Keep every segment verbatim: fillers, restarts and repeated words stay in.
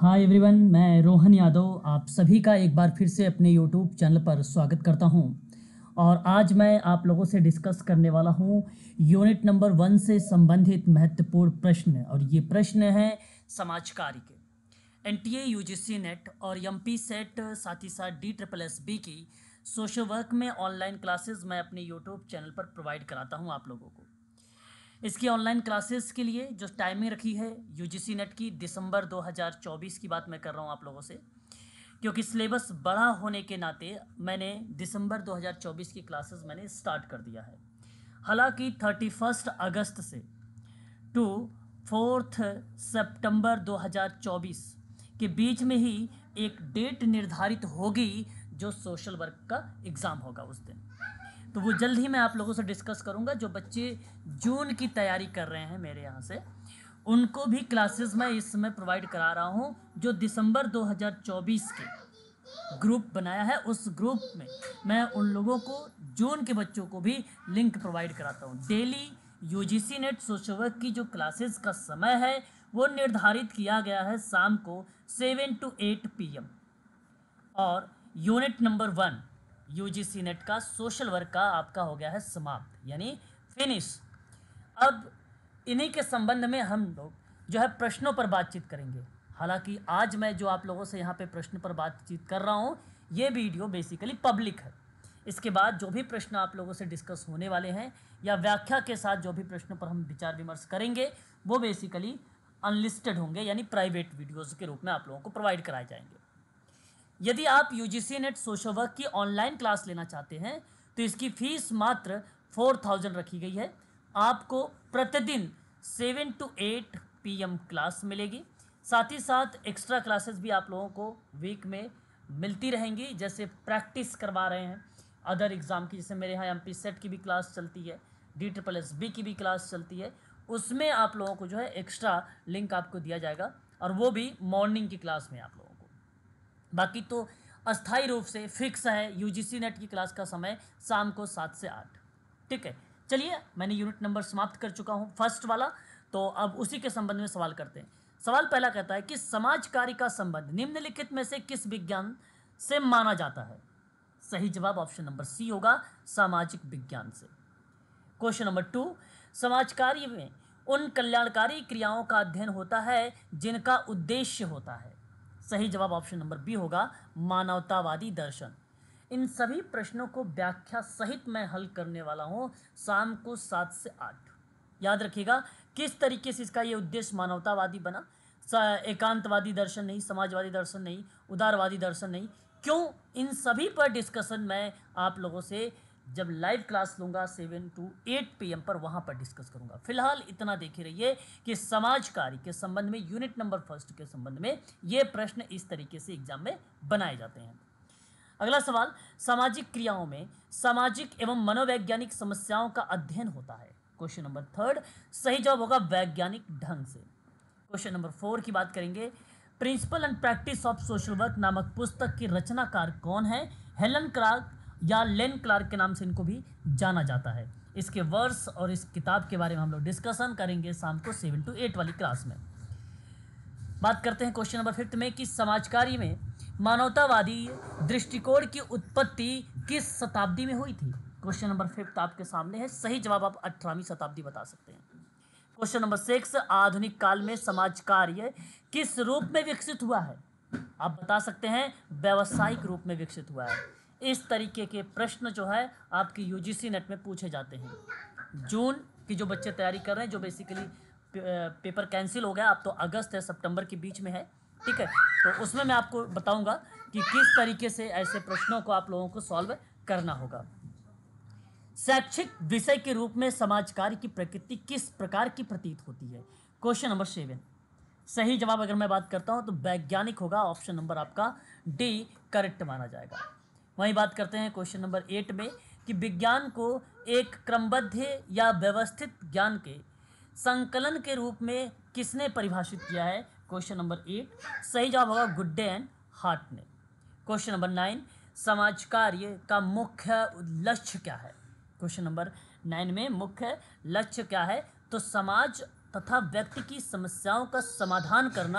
Hi everyone, मैं रोहन यादव आप सभी का एक बार फिर से अपने यूट्यूब चैनल पर स्वागत करता हूं। और आज मैं आप लोगों से डिस्कस करने वाला हूं यूनिट नंबर वन से संबंधित महत्वपूर्ण प्रश्न। और ये प्रश्न है समाज कार्य के। एनटीए, यूजीसी नेट और एमपी सेट, साथ ही साथ डी ट्रिपल एस बी की सोशल वर्क में ऑनलाइन क्लासेस मैं अपने यूट्यूब चैनल पर प्रोवाइड कराता हूं आप लोगों को। इसकी ऑनलाइन क्लासेस के लिए जो टाइमिंग रखी है यूजीसी नेट की, दिसंबर दो हज़ार चौबीस की बात मैं कर रहा हूँ आप लोगों से, क्योंकि सिलेबस बड़ा होने के नाते मैंने दिसंबर दो हज़ार चौबीस की क्लासेस मैंने स्टार्ट कर दिया है। हालांकि थर्टी फर्स्ट अगस्त से टू फोर्थ सितंबर दो हज़ार चौबीस के बीच में ही एक डेट निर्धारित होगी जो सोशल वर्क का एग्ज़ाम होगा उस दिन। तो वो जल्द ही मैं आप लोगों से डिस्कस करूंगा। जो बच्चे जून की तैयारी कर रहे हैं मेरे यहाँ से, उनको भी क्लासेस मैं इस समय प्रोवाइड करा रहा हूँ। जो दिसंबर दो हज़ार चौबीस के ग्रुप बनाया है, उस ग्रुप में मैं उन लोगों को, जून के बच्चों को भी लिंक प्रोवाइड कराता हूँ। Daily UGC NET social work की जो क्लासेस का समय है वो निर्धारित किया गया है शाम को सेवन टू एट पी एम। और unit number one UGC NET का सोशल वर्क का आपका हो गया है समाप्त, यानी फिनिश। अब इन्हीं के संबंध में हम लोग जो है प्रश्नों पर बातचीत करेंगे। हालांकि आज मैं जो आप लोगों से यहाँ पे प्रश्न पर बातचीत कर रहा हूँ, ये वीडियो बेसिकली पब्लिक है। इसके बाद जो भी प्रश्न आप लोगों से डिस्कस होने वाले हैं या व्याख्या के साथ जो भी प्रश्नों पर हम विचार विमर्श करेंगे, वो बेसिकली अनलिस्टेड होंगे, यानी प्राइवेट वीडियोज़ के रूप में आप लोगों को प्रोवाइड कराए जाएंगे। यदि आप यूजीसी नेट सोशल वर्क की ऑनलाइन क्लास लेना चाहते हैं तो इसकी फीस मात्र फोर थाउजेंड रखी गई है। आपको प्रतिदिन सेवन टू एट पी एम क्लास मिलेगी। साथ ही साथ एक्स्ट्रा क्लासेस भी आप लोगों को वीक में मिलती रहेंगी, जैसे प्रैक्टिस करवा रहे हैं अदर एग्ज़ाम की। जैसे मेरे यहाँ एम पी सेट की भी क्लास चलती है, डी ट्रिपल एस बी की भी क्लास चलती है, उसमें आप लोगों को जो है एक्स्ट्रा लिंक आपको दिया जाएगा, और वो भी मॉर्निंग की क्लास में आप लोगों को। बाकी तो अस्थाई रूप से फिक्स है यूजीसी नेट की क्लास का समय शाम को सात से आठ। ठीक है, चलिए मैंने यूनिट नंबर समाप्त कर चुका हूँ फर्स्ट वाला। तो अब उसी के संबंध में सवाल करते हैं। सवाल पहला कहता है कि समाज कार्य का संबंध निम्नलिखित में से किस विज्ञान से माना जाता है? सही जवाब ऑप्शन नंबर सी होगा, सामाजिक विज्ञान से। क्वेश्चन नंबर टू, समाज कार्य में उन कल्याणकारी क्रियाओं का अध्ययन होता है जिनका उद्देश्य होता है। सही जवाब ऑप्शन नंबर बी होगा, मानवतावादी दर्शन। इन सभी प्रश्नों को व्याख्या सहित मैं हल करने वाला हूं शाम को सात से आठ। याद रखिएगा किस तरीके से इसका ये उद्देश्य मानवतावादी बना, एकांतवादी दर्शन नहीं, समाजवादी दर्शन नहीं, उदारवादी दर्शन नहीं, क्यों, इन सभी पर डिस्कशन मैं आप लोगों से जब लाइव क्लास लूँगा सेवन टू एट पी एम पर, वहाँ पर डिस्कस करूँगा। फिलहाल इतना देखे रहिए कि समाज कार्य के संबंध में यूनिट नंबर फर्स्ट के संबंध में ये प्रश्न इस तरीके से एग्जाम में बनाए जाते हैं। अगला सवाल, सामाजिक क्रियाओं में सामाजिक एवं मनोवैज्ञानिक समस्याओं का अध्ययन होता है। क्वेश्चन नंबर थर्ड, सही जवाब होगा वैज्ञानिक ढंग से। क्वेश्चन नंबर फोर की बात करेंगे। Principle and practice of social work नामक पुस्तक की रचनाकार कौन है? हेलन क्लार्क या लेन क्लार्क के नाम से इनको भी जाना जाता है। इसके वर्ष और इस किताब के बारे में हम लोग डिस्कशन करेंगे शाम को सेवन टू एट वाली क्लास में। बात करते हैं क्वेश्चन नंबर फिफ्थ में कि समाज कार्य में मानवतावादी दृष्टिकोण की उत्पत्ति किस शताब्दी में हुई थी? क्वेश्चन नंबर फिफ्थ आपके सामने है। सही जवाब आप अठारहवीं शताब्दी बता सकते हैं। क्वेश्चन नंबर सिक्स, आधुनिक काल में समाज कार्य किस रूप में विकसित हुआ है? आप बता सकते हैं व्यावसायिक रूप में विकसित हुआ है। इस तरीके के प्रश्न जो है आपकी यूजीसी नेट में पूछे जाते हैं। जून की जो बच्चे तैयारी कर रहे हैं, जो बेसिकली पेपर कैंसिल हो गया, अब तो अगस्त है, सितंबर के बीच में है, ठीक है, तो उसमें मैं आपको बताऊंगा कि किस तरीके से ऐसे प्रश्नों को आप लोगों को सॉल्व करना होगा। शैक्षिक विषय के रूप में समाज कार्य की प्रकृति किस प्रकार की प्रतीत होती है? Question number seven. सही जवाब अगर मैं बात करता हूं तो वैज्ञानिक होगा, ऑप्शन नंबर आपका डी करेक्ट माना जाएगा। वहीं बात करते हैं क्वेश्चन नंबर एट में कि विज्ञान को एक क्रमबद्ध या व्यवस्थित ज्ञान के संकलन के रूप में किसने परिभाषित किया है? Question number eight. सही जवाब होगा गुड्डे एंड हार्ट ने। क्वेश्चन नंबर नाइन, समाज कार्य का मुख्य लक्ष्य क्या है? क्वेश्चन नंबर नाइन में मुख्य लक्ष्य क्या है? तो समाज तथा व्यक्ति की समस्याओं का समाधान करना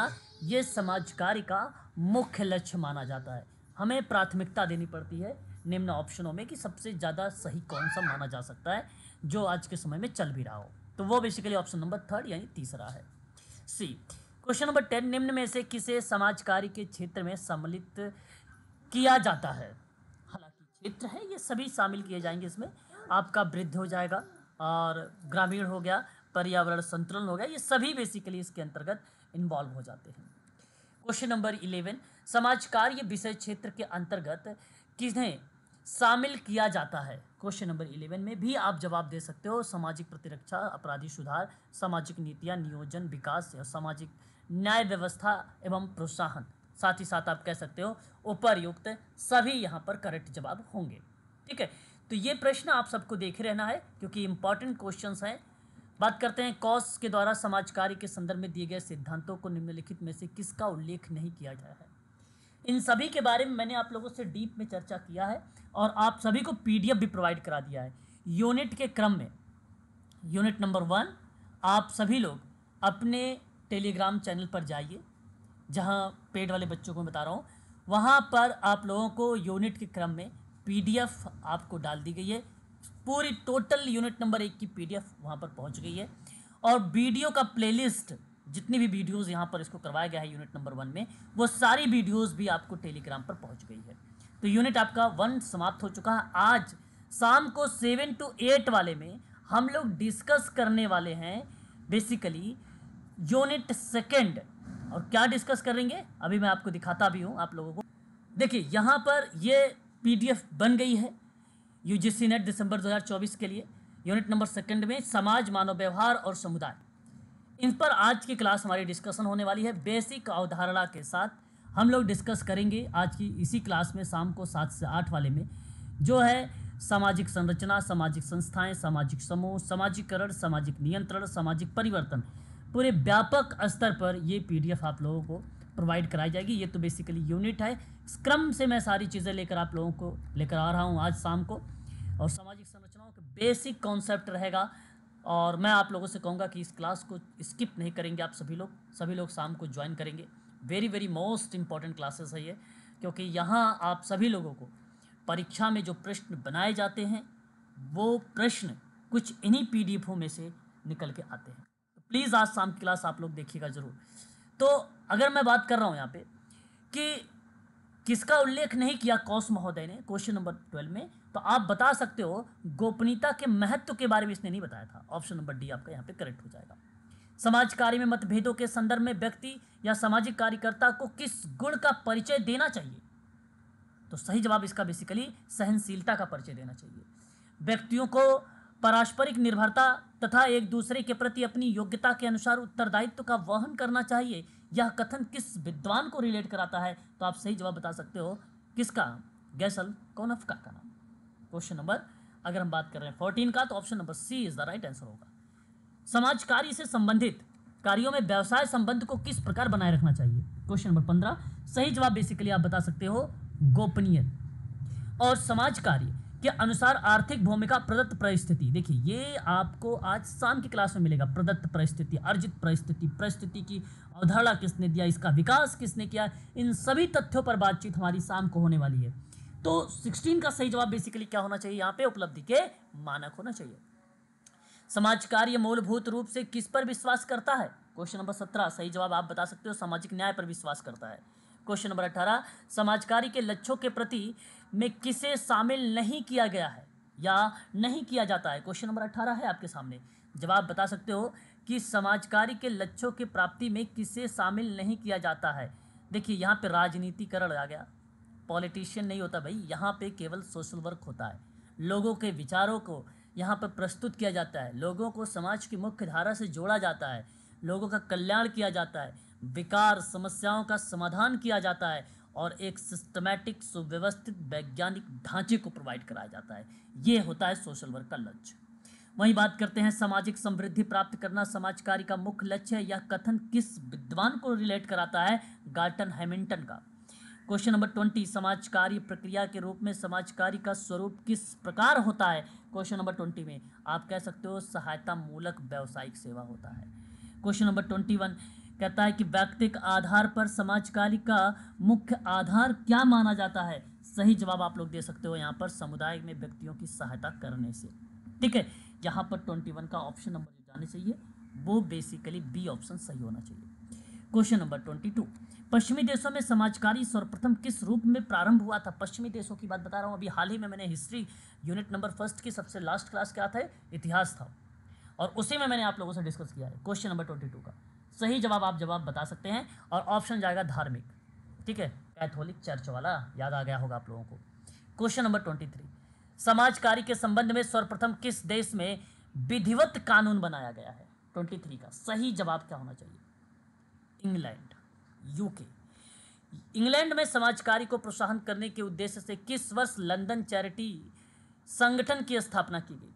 ये समाज कार्य का मुख्य लक्ष्य माना जाता है। हमें प्राथमिकता देनी पड़ती है निम्न ऑप्शनों में कि सबसे ज़्यादा सही कौन सा माना जा सकता है जो आज के समय में चल भी रहा हो, तो वो बेसिकली ऑप्शन नंबर थर्ड यानी तीसरा है, सी। क्वेश्चन नंबर टेन, निम्न में से किसे समाज कार्य के क्षेत्र में सम्मिलित किया जाता है। हालांकि क्षेत्र है, ये सभी शामिल किए जाएंगे इसमें। आपका वृद्ध हो जाएगा और ग्रामीण हो गया, पर्यावरण संतुलन हो गया, ये सभी बेसिकली इसके अंतर्गत इन्वॉल्व हो जाते हैं। क्वेश्चन नंबर इलेवन, समाज कार्य विषय क्षेत्र के अंतर्गत किन्हें शामिल किया जाता है। क्वेश्चन नंबर इलेवन में भी आप जवाब दे सकते हो सामाजिक प्रतिरक्षा, अपराधी सुधार, सामाजिक नीतियां, नियोजन, विकास या सामाजिक न्याय व्यवस्था एवं प्रोत्साहन। साथ ही साथ आप कह सकते हो उपर्युक्त सभी यहाँ पर करेक्ट जवाब होंगे। ठीक है, तो ये प्रश्न आप सबको देखे रहना है क्योंकि इंपॉर्टेंट क्वेश्चंस हैं। बात करते हैं कॉस के द्वारा समाज कार्य के संदर्भ में दिए गए सिद्धांतों को निम्नलिखित में से किसका उल्लेख नहीं किया गया है। इन सभी के बारे में मैंने आप लोगों से डीप में चर्चा किया है और आप सभी को पीडीएफ भी प्रोवाइड करा दिया है यूनिट के क्रम में। यूनिट नंबर वन आप सभी लोग अपने टेलीग्राम चैनल पर जाइए, जहां पेड वाले बच्चों को मैं बता रहा हूं, वहां पर आप लोगों को यूनिट के क्रम में पीडीएफ आपको डाल दी गई है। पूरी टोटल यूनिट नंबर एक की पीडीएफ वहां पर पहुंच गई है और वीडियो का प्लेलिस्ट, जितनी भी वीडियोस यहाँ पर इसको करवाया गया है यूनिट नंबर वन में, वो सारी वीडियोस भी आपको टेलीग्राम पर पहुंच गई है। तो यूनिट आपका वन समाप्त हो चुका है। आज शाम को सेवन टू एट वाले में हम लोग डिस्कस करने वाले हैं बेसिकली यूनिट सेकेंड। और क्या डिस्कस करेंगे अभी मैं आपको दिखाता भी हूँ आप लोगों को। देखिए यहाँ पर ये पीडीएफ बन गई है यूजीसी नेट दिसंबर दो हज़ार चौबीस के लिए। यूनिट नंबर सेकंड में समाज, मानव व्यवहार और समुदाय, इन पर आज की क्लास हमारी डिस्कशन होने वाली है। बेसिक अवधारणा के साथ हम लोग डिस्कस करेंगे आज की इसी क्लास में शाम को सात से आठ वाले में, जो है सामाजिक संरचना, सामाजिक संस्थाएं, सामाजिक समूह, सामाजिकरण, सामाजिक नियंत्रण, सामाजिक परिवर्तन। पूरे व्यापक स्तर पर ये पीडीएफ आप लोगों को प्रोवाइड कराई जाएगी। ये तो बेसिकली यूनिट है, इस क्रम से मैं सारी चीज़ें लेकर आप लोगों को लेकर आ रहा हूँ आज शाम को। और सामाजिक संरचनाओं के बेसिक कॉन्सेप्ट रहेगा और मैं आप लोगों से कहूँगा कि इस क्लास को स्किप नहीं करेंगे आप सभी लोग सभी लोग शाम को ज्वाइन करेंगे। Very very most important classes है ये, क्योंकि यहाँ आप सभी लोगों को परीक्षा में जो प्रश्न बनाए जाते हैं वो प्रश्न कुछ इन्हीं पीडीएफों में से निकल के आते हैं। तो प्लीज़ आज शाम की क्लास आप लोग देखिएगा ज़रूर। तो अगर मैं बात कर रहा हूँ यहाँ पे कि किसका उल्लेख नहीं किया कौश महोदय ने क्वेश्चन नंबर ट्वेल्व में, तो आप बता सकते हो गोपनीयता के महत्व के बारे में इसने नहीं बताया था। ऑप्शन नंबर डी आपका यहाँ पे करेक्ट हो जाएगा। समाज कार्य में मतभेदों के संदर्भ में व्यक्ति या सामाजिक कार्यकर्ता को किस गुण का परिचय देना चाहिए, तो सही जवाब इसका बेसिकली सहनशीलता का परिचय देना चाहिए। व्यक्तियों को पारस्परिक निर्भरता तथा एक दूसरे के प्रति अपनी योग्यता के अनुसार उत्तरदायित्व का वहन करना चाहिए। यह कथन किस विद्वान को रिलेट कराता है, तो आप सही जवाब बता सकते हो किसका, गैसल कोनफ्का का नाम। क्वेश्चन नंबर अगर हम बात कर रहे हैं फोर्टीन का, तो option number C is the right answer होगा। समाज कार्य से संबंधित कार्यों में व्यवसाय संबंध को किस प्रकार बनाए रखना चाहिए। क्वेश्चन नंबर पंद्रह, सही जवाब बेसिकली आप बता सकते हो गोपनीय। और समाज कार्य के अनुसार आर्थिक भूमिका प्रदत्त परिस्थिति, देखिए ये आपको आज शाम की क्लास में मिलेगा। प्रदत्त परिस्थिति, अर्जित परिस्थिति, परिस्थिति की अवधारणा किसने दिया, इसका विकास किसने किया, इन सभी तथ्यों पर बातचीत हमारी शाम को होने वाली है। तो सोलह का सही जवाब बेसिकली क्या होना चाहिए, यहाँ पे उपलब्धि के मानक होना चाहिए। समाज कार्य मूलभूत रूप से किस पर विश्वास करता है। क्वेश्चन नंबर सत्रह, सही जवाब आप बता सकते हो सामाजिक न्याय पर विश्वास करता है। क्वेश्चन नंबर अठारह, समाज कार्य के लक्ष्यों के प्रति में किसे शामिल नहीं किया गया है या नहीं किया जाता है। क्वेश्चन नंबर अठारह है आपके सामने, जवाब बता सकते हो कि समाज कार्य के लक्ष्यों की प्राप्ति में किसे शामिल नहीं किया जाता है। देखिए यहाँ पे राजनीतिकरण आ गया, पॉलिटिशियन नहीं होता भाई, यहाँ पे केवल सोशल वर्क होता है। लोगों के विचारों को यहाँ पर प्रस्तुत किया जाता है, लोगों को समाज की मुख्य धारा से जोड़ा जाता है, लोगों का कल्याण किया जाता है, विकार समस्याओं का समाधान किया जाता है और एक सिस्टमैटिक सुव्यवस्थित वैज्ञानिक ढांचे को प्रोवाइड कराया जाता है। ये होता है सोशल वर्क का लक्ष्य। वहीं बात करते हैं सामाजिक समृद्धि प्राप्त करना समाज कार्य का मुख्य लक्ष्य है। यह कथन किस विद्वान को रिलेट कराता है, गार्टन हैमिल्टन का। क्वेश्चन नंबर ट्वेंटी, समाज कार्य प्रक्रिया के रूप में समाज कार्य का स्वरूप किस प्रकार होता है। क्वेश्चन नंबर ट्वेंटी में आप कह सकते हो सहायता मूलक व्यावसायिक सेवा होता है। क्वेश्चन नंबर ट्वेंटी वन कहता है कि व्यक्तिगत आधार पर समाज कार्य का मुख्य आधार क्या माना जाता है। सही जवाब आप लोग दे सकते हो यहाँ पर समुदाय में व्यक्तियों की सहायता करने से। ठीक है, यहाँ पर ट्वेंटी वन का ऑप्शन नंबर जो जाने चाहिए वो बेसिकली बी ऑप्शन सही होना चाहिए। क्वेश्चन नंबर ट्वेंटी टू, पश्चिमी देशों में समाजकारी सर्वप्रथम किस रूप में प्रारंभ हुआ था। पश्चिमी देशों की बात बता रहा हूँ, अभी हाल ही में मैंने हिस्ट्री यूनिट नंबर फर्स्ट की सबसे लास्ट क्लास क्या था, इतिहास था, और उसी में मैंने आप लोगों से डिस्कस किया है। क्वेश्चन नंबर ट्वेंटी टू का सही जवाब आप जवाब बता सकते हैं और ऑप्शन जाएगा धार्मिक। ठीक है, कैथोलिक चर्च वाला याद आ गया होगा आप लोगों को। क्वेश्चन नंबर ट्वेंटी थ्री, समाज कार्य के संबंध में सर्वप्रथम किस देश में विधिवत कानून बनाया गया है। ट्वेंटी थ्री का सही जवाब क्या होना चाहिए, इंग्लैंड, यूके। इंग्लैंड में समाज कार्य को प्रोत्साहन करने के उद्देश्य से किस वर्ष लंदन चैरिटी संगठन की स्थापना की गई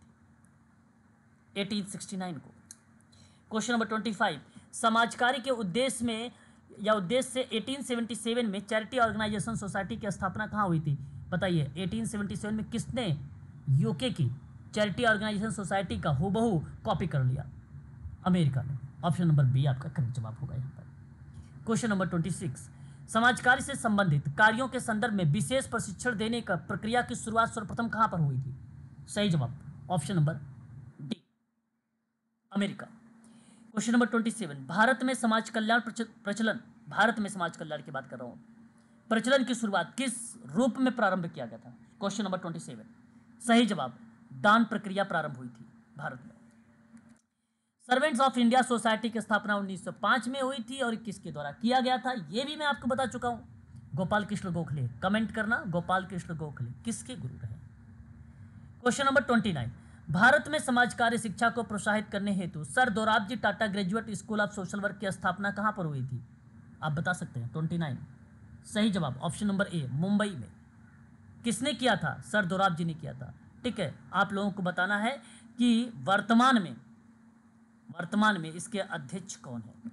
थी, एटीन सिक्सटी नाइन को। क्वेश्चन नंबर ट्वेंटी फाइव, समाज कार्य के उद्देश्य में या उद्देश्य से एटीन सेवेंटी सेवन में चैरिटी ऑर्गेनाइजेशन सोसाइटी की स्थापना कहाँ हुई थी, बताइए। एटीन सेवेंटी सेवन में किसने यूके की चैरिटी ऑर्गेनाइजेशन सोसाइटी का हूबहू कॉपी कर लिया, अमेरिका ने। ऑप्शन नंबर बी आपका करेक्ट जवाब होगा यहाँ पर। क्वेश्चन नंबर ट्वेंटी सिक्स, समाज कार्य से संबंधित कार्यों के संदर्भ में विशेष प्रशिक्षण देने का प्रक्रिया की शुरुआत सर्वप्रथम कहाँ पर हुई थी। सही जवाब option number D, America. Question number twenty seven, Bharat में समाज कल्याण प्रचलन, भारत में समाज कल्याण की बात कर रहा हूँ, प्रचलन की शुरुआत किस रूप में प्रारंभ किया गया था। क्वेश्चन नंबर ट्वेंटी सेवन सही जवाब दान प्रक्रिया प्रारंभ हुई थी भारत में। सर्वेंट्स ऑफ इंडिया सोसाइटी की स्थापना उन्नीस सौ पाँच में हुई थी और किसके द्वारा किया गया था, यह भी मैं आपको बता चुका हूं, गोपाल कृष्ण गोखले। कमेंट करना, गोपाल कृष्ण गोखले किसके गुरु रहे। Question number twenty nine, Bharat में समाज कार्य शिक्षा को प्रोत्साहित करने हेतु sir Dorabji Tata graduate school of social work की स्थापना कहां पर हुई थी, आप बता सकते हैं। ट्वेंटी नाइन सही जवाब ऑप्शन नंबर ए, मुंबई में। किसने किया था, सर दोराबजी ने किया था। ठीक है, आप लोगों को बताना है कि वर्तमान में वर्तमान में इसके अध्यक्ष कौन है।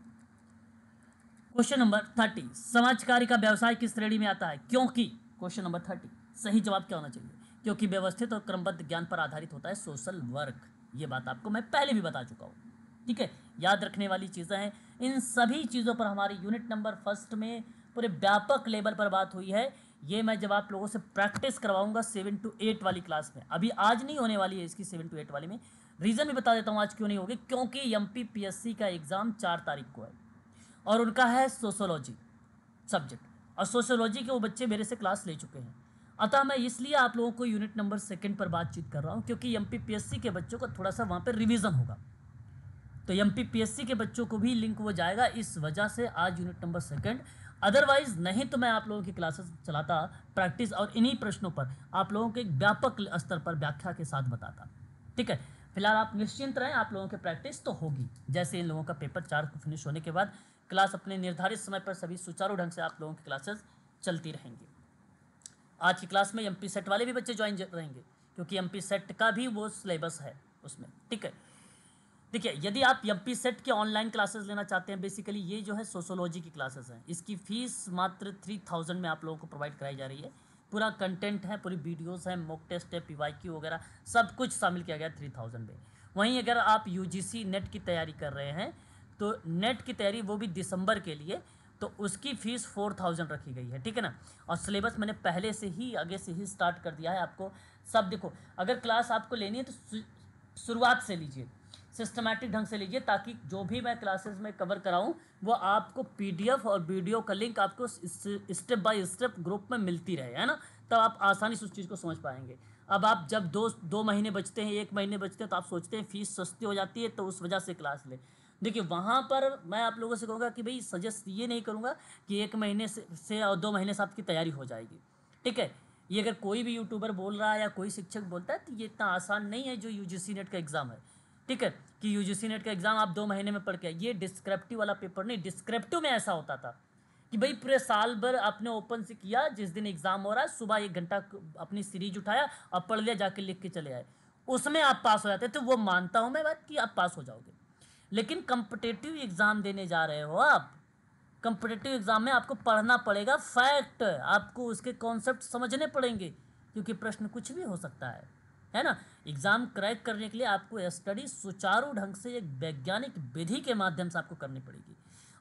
क्वेश्चन नंबर थर्टी, समाज कार्य का व्यवसाय किस श्रेणी में आता है, क्योंकि। क्वेश्चन नंबर थर्टी सही जवाब क्या होना चाहिए, क्योंकि व्यवस्थित और क्रमबद्ध ज्ञान पर आधारित होता है सोशल वर्क। ये बात आपको मैं पहले भी बता चुका हूँ। ठीक है, याद रखने वाली चीज़ें हैं। इन सभी चीज़ों पर हमारी यूनिट नंबर फर्स्ट में पूरे व्यापक लेवल पर बात हुई है। ये मैं जब आप लोगों से प्रैक्टिस करवाऊंगा सेवन टू एट वाली क्लास में, अभी आज नहीं होने वाली है इसकी सेवन टू एट वाली में। रीज़न भी बता देता हूँ आज क्यों नहीं होगी, क्योंकि M P P S C का एग्ज़ाम चार तारीख को है और उनका है सोशोलॉजी सब्जेक्ट, और सोशोलॉजी के वो बच्चे मेरे से क्लास ले चुके हैं। अतः मैं इसलिए आप लोगों को यूनिट नंबर सेकंड पर बातचीत कर रहा हूँ, क्योंकि M P P S C के बच्चों को थोड़ा सा वहाँ पर रिवीजन होगा, तो M P P S C के बच्चों को भी लिंक वो जाएगा, इस वजह से आज यूनिट नंबर सेकंड। अदरवाइज नहीं तो मैं आप लोगों की क्लासेस चलाता प्रैक्टिस और इन्हीं प्रश्नों पर आप लोगों के एक व्यापक स्तर पर व्याख्या के साथ बताता। ठीक है, फिलहाल आप निश्चिंत रहें, आप लोगों की प्रैक्टिस तो होगी। जैसे इन लोगों का पेपर चार को फिनिश होने के बाद क्लास अपने निर्धारित समय पर सभी सुचारू ढंग से आप लोगों की क्लासेस चलती रहेंगी। आज की क्लास में एम पी सेट वाले भी बच्चे ज्वाइन रहेंगे, क्योंकि एम पी सेट का भी वो सिलेबस है उसमें। ठीक है, देखिए, यदि आप एम पी सेट के ऑनलाइन क्लासेस लेना चाहते हैं, बेसिकली ये जो है सोशोलॉजी की क्लासेस हैं, इसकी फीस मात्र थ्री थाउजेंड में आप लोगों को प्रोवाइड कराई जा रही है। पूरा कंटेंट है, पूरी वीडियोस हैं, मॉक टेस्ट है, पी वाई क्यू वगैरह सब कुछ शामिल किया गया थ्री थाउजेंड में। वहीं अगर आप यू जी सी नेट की तैयारी कर रहे हैं, तो नेट की तैयारी वो भी दिसंबर के लिए, तो उसकी फ़ीस फोर थाउजेंड रखी गई है। ठीक है ना, और सिलेबस मैंने पहले से ही आगे से ही स्टार्ट कर दिया है आपको सब। देखो, अगर क्लास आपको लेनी है तो शुरुआत से लीजिए, सिस्टमैटिक ढंग से लीजिए, ताकि जो भी मैं क्लासेस में कवर कराऊं वो आपको पी डी एफ और वीडियो का लिंक आपको स्टेप बाय स्टेप ग्रुप में मिलती रहे, है ना, तब आप आसानी से उस चीज़ को समझ पाएंगे। अब आप जब दो दो महीने बचते हैं, एक महीने बचते हैं, तो आप सोचते हैं फीस सस्ती हो जाती है, तो उस वजह से क्लास ले। देखिए, वहाँ पर मैं आप लोगों से कहूँगा कि भाई सजेस्ट ये नहीं करूँगा कि एक महीने से, से और दो महीने से आपकी तैयारी हो जाएगी। ठीक है, ये अगर कोई भी यूट्यूबर बोल रहा है या कोई शिक्षक बोलता है, तो ये इतना आसान नहीं है जो यू जी सी नेट का एग्ज़ाम है। ठीक है, कि यू जी सी नेट का एग्ज़ाम आप दो महीने में पढ़ के, ये डिस्क्रिप्टिव वाला पेपर नहीं। डिस्क्रिप्टिव में ऐसा होता था कि भाई पूरे साल भर आपने ओपन से किया, जिस दिन एग्ज़ाम हो रहा है सुबह एक घंटा अपनी सीरीज उठाया और पढ़ लिया, जाके लिख के चले आए, उसमें आप पास हो जाते। तो वो मानता हूँ मैं बात कि आप पास हो जाओगे, लेकिन कंपिटेटिव एग्ज़ाम देने जा रहे हो आप, कंपिटेटिव एग्ज़ाम में आपको पढ़ना पड़ेगा, फैक्ट, आपको उसके कॉन्सेप्ट समझने पड़ेंगे, क्योंकि प्रश्न कुछ भी हो सकता है, है ना। एग्ज़ाम क्रैक करने के लिए आपको स्टडी सुचारू ढंग से एक वैज्ञानिक विधि के माध्यम से आपको करनी पड़ेगी,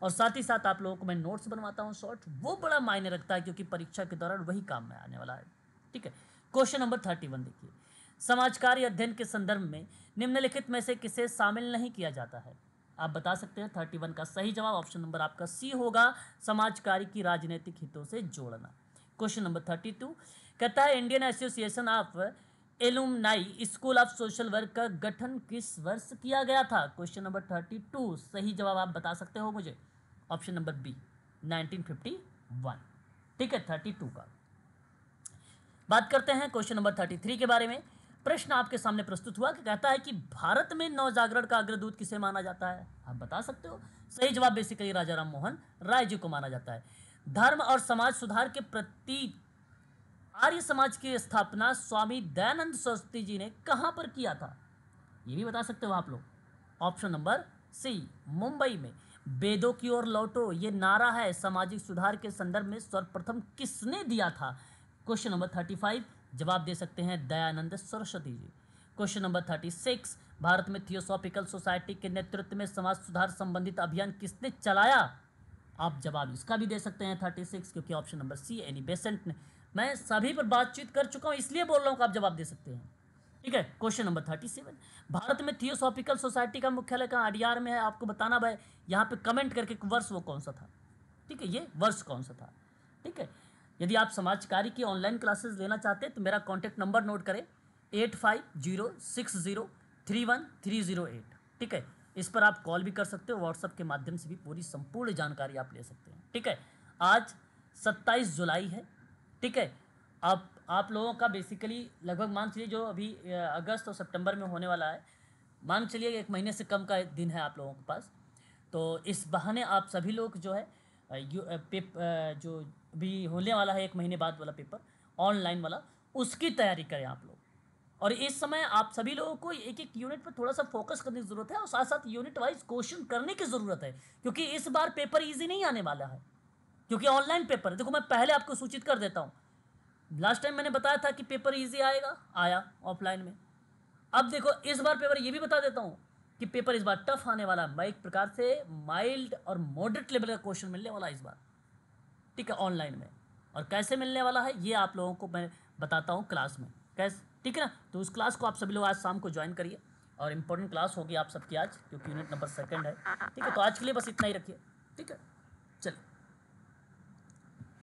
और साथ ही साथ आप लोगों को मैं नोट्स बनवाता हूँ शॉर्ट, वो बड़ा मायने रखता है क्योंकि परीक्षा के दौरान वही काम में आने वाला है। ठीक है, क्वेश्चन नंबर थर्टी वन देखिए, समाज कार्य अध्ययन के संदर्भ में निम्नलिखित में से किसे शामिल नहीं किया जाता है? आप बता सकते हैं। थर्टी वन का सही जवाब ऑप्शन नंबर आपका सी होगा, समाज कार्य की राजनीतिक हितों से जोड़ना। क्वेश्चन नंबर थर्टी टू कहता है Indian Association of Alumni School of social work का गठन किस वर्ष किया गया था? क्वेश्चन नंबर थर्टी टू सही जवाब आप बता सकते हो मुझे, option number B nineteen fifty one. ठीक है, थर्टी टू का। बात करते हैं क्वेश्चन नंबर थर्टी थ्री के बारे में। प्रश्न आपके सामने प्रस्तुत हुआ कि कहता है कि भारत में नव जागरण का अग्रदूत किसे माना जाता है? आप बता सकते हो। सही जवाब बेसिकली राजा राम मोहन राय जी को माना जाता है। धर्म और समाज सुधार के प्रति आर्य समाज की स्थापना स्वामी दयानंद सरस्वती जी ने कहां पर किया था? ये भी बता सकते हो आप लोग, ऑप्शन नंबर सी मुंबई में। वेदों की ओर लौटो ये नारा है सामाजिक सुधार के संदर्भ में सर्वप्रथम किसने दिया था? क्वेश्चन नंबर थर्टी फाइव जवाब दे सकते हैं Dayanand Saraswati ji. Question number thirty six Bharat में थियोसॉफिकल सोसाइटी के नेतृत्व में समाज सुधार संबंधित अभियान किसने चलाया? आप जवाब इसका भी दे सकते हैं थर्टी सिक्स, क्योंकि option number C Annie Besant ने। मैं सभी पर बातचीत कर चुका हूं इसलिए बोल रहा हूं कि आप जवाब दे सकते हैं। ठीक है, question number thirty seven Bharat में थियोसॉफिकल सोसाइटी का मुख्यालय कहाँ अडियार में है? आपको बताना भाई, यहाँ पे कमेंट करके वर्ष वो कौन सा था। ठीक है, ये वर्ष कौन सा था। ठीक है, यदि आप समाज कार्य की ऑनलाइन क्लासेस लेना चाहते हैं तो मेरा कॉन्टैक्ट नंबर नोट करें, eight five zero six zero three one three zero eight. ठीक है, इस पर आप कॉल भी कर सकते हो, व्हाट्सएप के माध्यम से भी पूरी संपूर्ण जानकारी आप ले सकते हैं। ठीक है, आज सत्ताईस जुलाई है। ठीक है, आप आप लोगों का बेसिकली लगभग मान चलिए जो अभी अगस्त और सितंबर में होने वाला है, मान चलिए एक महीने से कम का दिन है आप लोगों के पास। तो इस बहाने आप सभी लोग जो है पेप जो भी होने वाला है एक महीने बाद वाला पेपर ऑनलाइन वाला, उसकी तैयारी करें आप लोग। और इस समय आप सभी लोगों को एक एक यूनिट पर थोड़ा सा फोकस करने की ज़रूरत है और साथ साथ यूनिट वाइज क्वेश्चन करने की ज़रूरत है, क्योंकि इस बार पेपर ईजी नहीं आने वाला है, क्योंकि ऑनलाइन पेपर है। देखो मैं पहले आपको सूचित कर देता हूँ, लास्ट टाइम मैंने बताया था कि पेपर इजी आएगा, आया ऑफलाइन में। अब देखो इस बार पेपर ये भी बता देता हूँ कि पेपर इस बार टफ आने वाला है, मैं एक प्रकार से माइल्ड और मॉडरेट लेवल का क्वेश्चन मिलने वाला है इस बार। ठीक है, ऑनलाइन में। और कैसे मिलने वाला है ये आप लोगों को मैं बताता हूँ क्लास में कैसे। ठीक है ना, तो उस क्लास को आप सभी लोग आज शाम को ज्वाइन करिए और इंपॉर्टेंट क्लास होगी आप सबकी आज, क्योंकि यूनिट नंबर सेकंड है। ठीक है, तो आज के लिए बस इतना ही रखिए। ठीक है, चलिए।